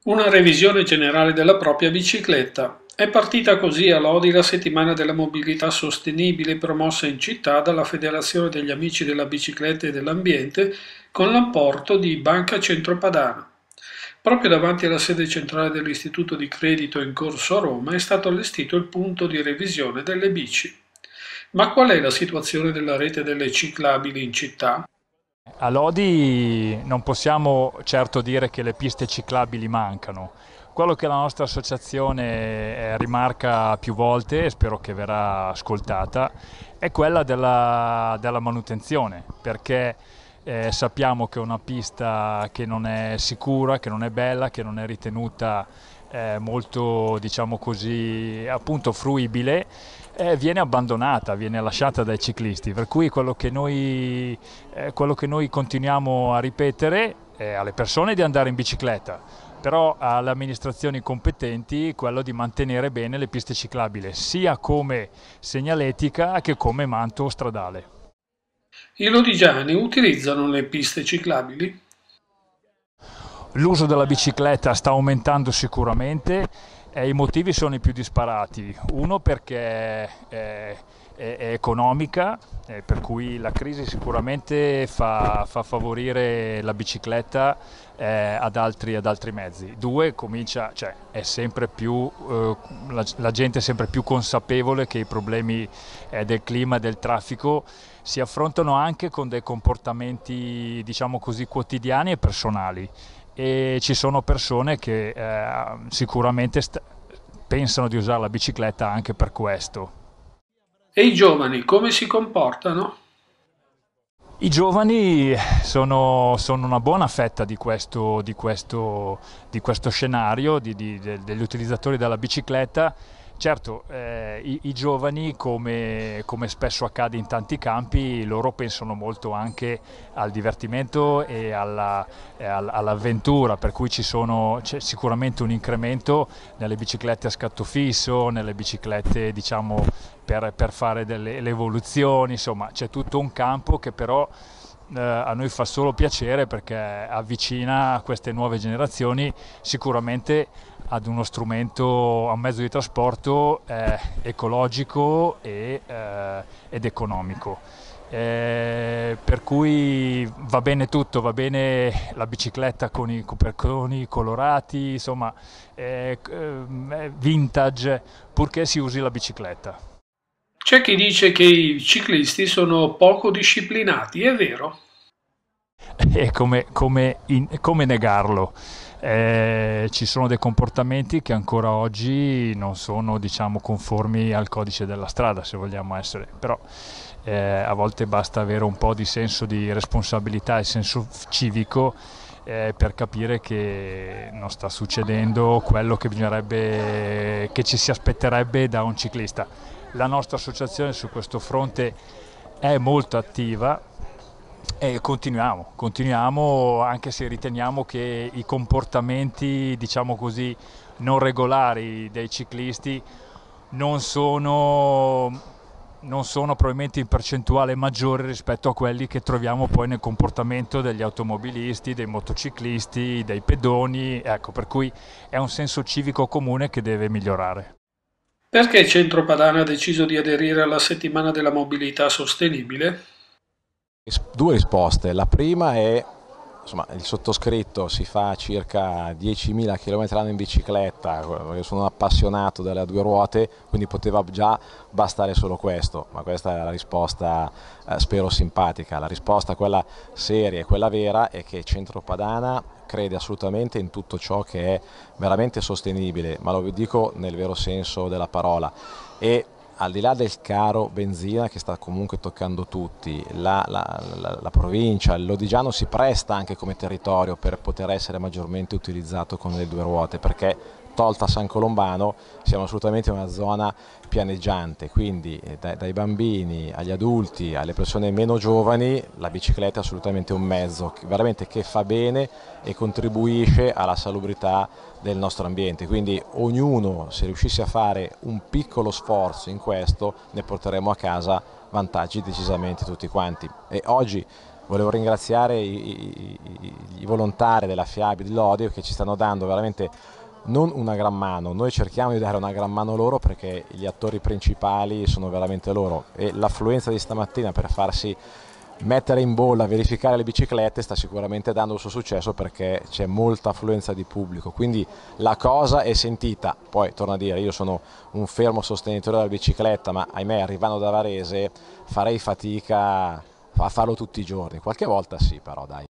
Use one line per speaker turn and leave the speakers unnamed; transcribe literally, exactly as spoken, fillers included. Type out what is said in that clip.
Una revisione generale della propria bicicletta. È partita così a Lodi la settimana della mobilità sostenibile promossa in città dalla Federazione degli Amici della Bicicletta e dell'Ambiente con l'apporto di Banca Centropadana. Proprio davanti alla sede centrale dell'Istituto di Credito in corso a Roma è stato allestito il punto di revisione delle bici. Ma qual è la situazione della rete delle ciclabili in città?
A Lodi non possiamo certo dire che le piste ciclabili mancano. Quello che la nostra associazione eh, rimarca più volte, e spero che verrà ascoltata, è quella della, della manutenzione, perché eh, sappiamo che è una pista che non è sicura, che non è bella, che non è ritenuta eh, molto, diciamo così, appunto fruibile, eh, viene abbandonata, viene lasciata dai ciclisti, per cui quello che noi, eh, quello che noi continuiamo a ripetere è alle persone di andare in bicicletta, però alle amministrazioni competenti quello di mantenere bene le piste ciclabili, sia come segnaletica che come manto stradale.
I lodigiani utilizzano le piste ciclabili?
L'uso della bicicletta sta aumentando sicuramente e i motivi sono i più disparati. Uno perché è, è- è economica, eh, per cui la crisi sicuramente fa, fa favorire la bicicletta eh, ad altri, ad altri mezzi. Due, comincia, cioè, è sempre più, eh, la, la gente è sempre più consapevole che i problemi eh, del clima e del traffico si affrontano anche con dei comportamenti, diciamo così, quotidiani e personali e ci sono persone che eh, sicuramente st- pensano di usare la bicicletta anche per questo.
E i giovani come si comportano?
I giovani sono, sono una buona fetta di questo, di questo, di questo scenario di- di- de- degli utilizzatori della bicicletta. Certo, eh, i, i giovani, come, come spesso accade in tanti campi, loro pensano molto anche al divertimento e alla- e all- all'avventura, per cui ci sono, c'è sicuramente un incremento nelle biciclette a scatto fisso, nelle biciclette diciamo per, per fare delle le evoluzioni, insomma c'è tutto un campo che però eh, a noi fa solo piacere perché avvicina queste nuove generazioni sicuramente ad uno strumento, a un mezzo di trasporto eh, ecologico e, eh, ed economico. Eh, per cui va bene tutto, va bene la bicicletta con i coperconi colorati, insomma, eh, eh, vintage, purché si usi la bicicletta.
C'è chi dice che i ciclisti sono poco disciplinati, è vero?
E come, come, in- come negarlo? Eh, ci sono dei comportamenti che ancora oggi non sono, diciamo, conformi al codice della strada, se vogliamo essere, però eh, a volte basta avere un po' di senso di responsabilità e senso civico eh, per capire che non sta succedendo quello che bisognerebbe, che ci si aspetterebbe da un ciclista. La nostra associazione su questo fronte è molto attiva e continuiamo, continuiamo anche se riteniamo che i comportamenti, diciamo così, non regolari dei ciclisti non sono, non sono probabilmente in percentuale maggiore rispetto a quelli che troviamo poi nel comportamento degli automobilisti, dei motociclisti, dei pedoni, ecco, per cui è un senso civico comune che deve migliorare.
Perché Centropadana ha deciso di aderire alla settimana della mobilità sostenibile?
Ris- Due risposte. La prima è, insomma, il sottoscritto si fa circa diecimila chilometri all'anno in bicicletta, io sono un appassionato delle due ruote, quindi poteva già bastare solo questo, ma questa è la risposta, eh, spero simpatica. La risposta, quella seria e quella vera, è che Centropadana crede assolutamente in tutto ciò che è veramente sostenibile, ma lo dico nel vero senso della parola. E al di là del caro benzina che sta comunque toccando tutti, la, la, la, la provincia, il Lodigiano si presta anche come territorio per poter essere maggiormente utilizzato con le due ruote, perché tolta San Colombano siamo assolutamente in una zona pianeggiante, quindi eh, dai, dai bambini agli adulti, alle persone meno giovani, la bicicletta è assolutamente un mezzo che, veramente che fa bene e contribuisce alla salubrità del nostro ambiente, quindi ognuno, se riuscisse a fare un piccolo sforzo in questo, ne porteremo a casa vantaggi decisamente tutti quanti. E oggi volevo ringraziare i, i, i volontari della FIAB di Lodi che ci stanno dando veramente non una gran mano, noi cerchiamo di dare una gran mano loro perché gli attori principali sono veramente loro, e l'affluenza di stamattina per farsi mettere in bolla, verificare le biciclette sta sicuramente dando il suo successo perché c'è molta affluenza di pubblico, quindi la cosa è sentita. Poi torno a dire, io sono un fermo sostenitore della bicicletta, ma ahimè arrivando da Varese farei fatica a farlo tutti i giorni, qualche volta sì, però dai.